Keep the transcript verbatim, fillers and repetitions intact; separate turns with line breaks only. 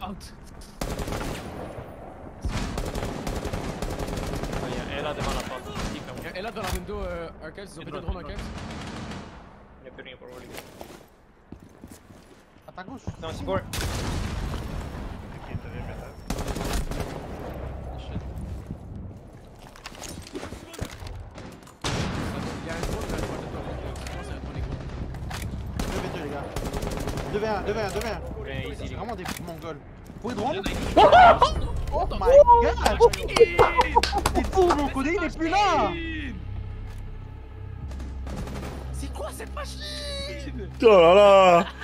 out.
Elle est là devant la porte.
Elle est là dans la window euh, arcade, ils ont fait des drones arcade.
Il n'y a plus rien pour voler.
À ta gauche.
Non, c'est bon.
Ok, t'avais métal.
Il y a un drone là, je vois de toi. Je pense à un drone écran.
deux v deux les gars. deux v un, deux v un, deux v un.
Ouais, easy.
C'est vraiment des mongols. Pour les drones.
Oh
Oh my god! C'est fou, mon codé, il est plus là!
C'est quoi cette machine?
Oh là là.